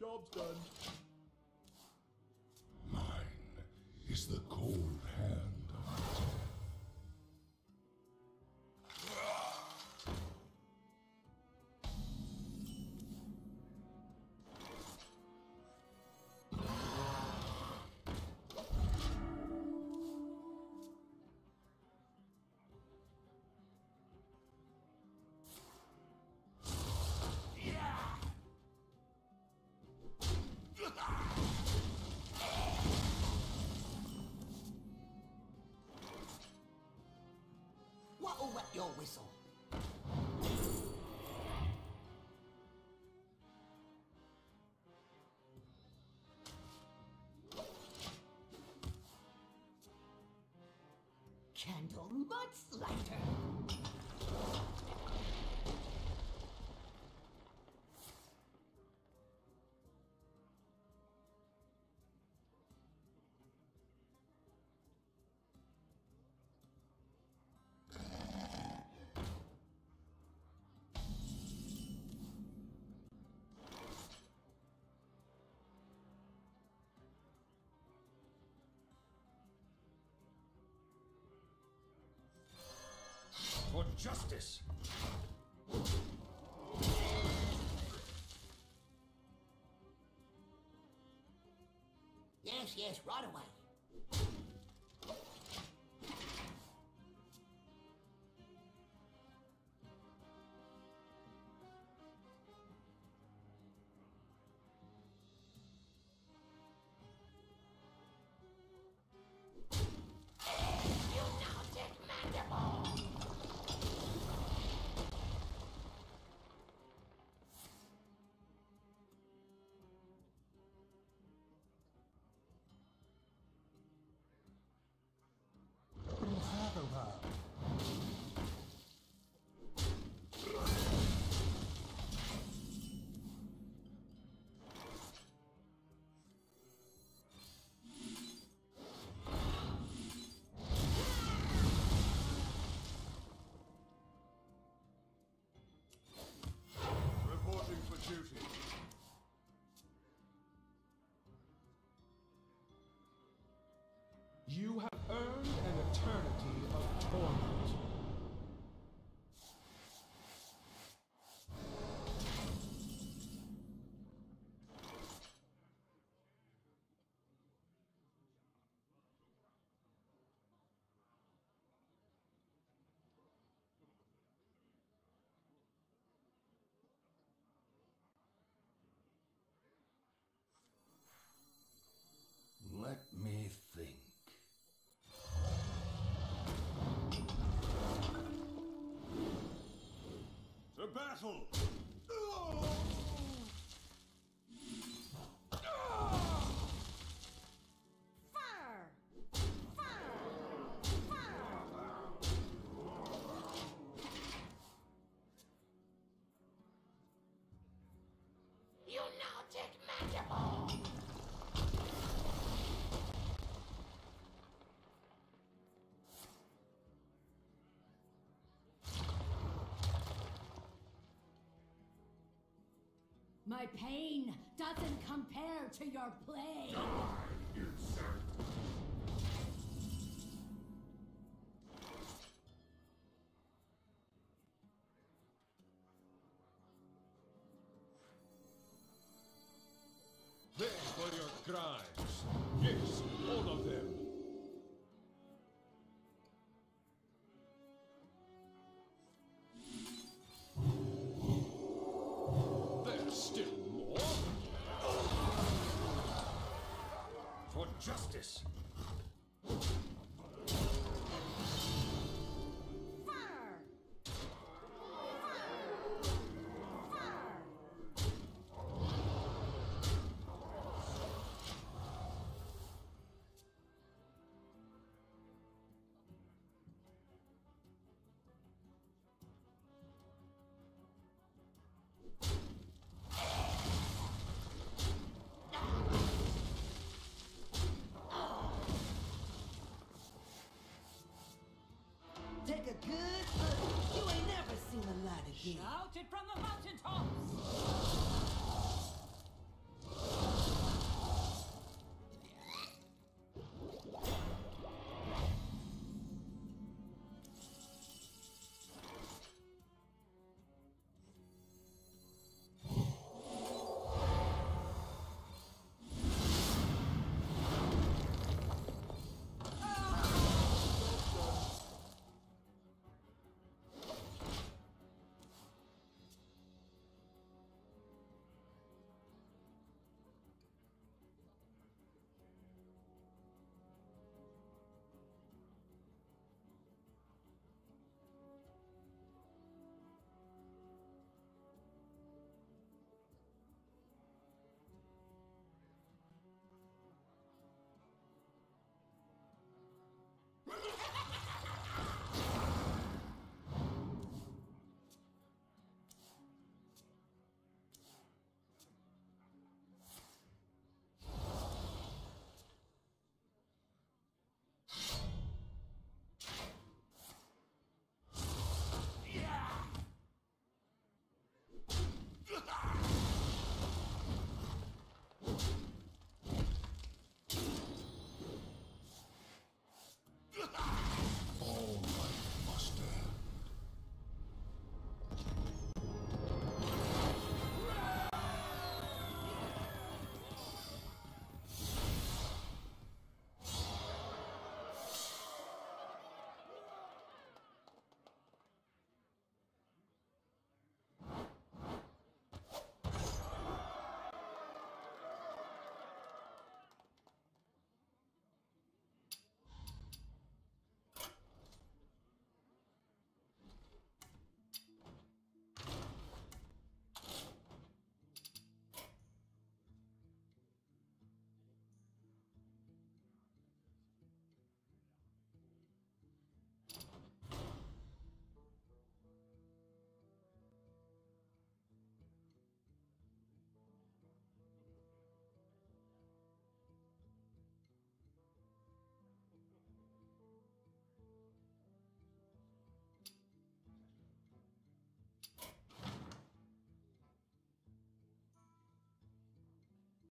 job's done. Mine is the cold hand of death. What'll wet your whistle? Candle Mudslayer! For justice! Yes, yes, right away. You now take mandible! Reporting for duty. You have earned an eternity of torment. Let me think. To battle! Fire! Fire! Fire! You now take mandible! My pain doesn't compare to your play. There for your crimes. Yes, all of them. There's still more. For justice. Fire! Fire! Fire! Take a good look. You ain't never seen the light again. Shout it from the mountaintop!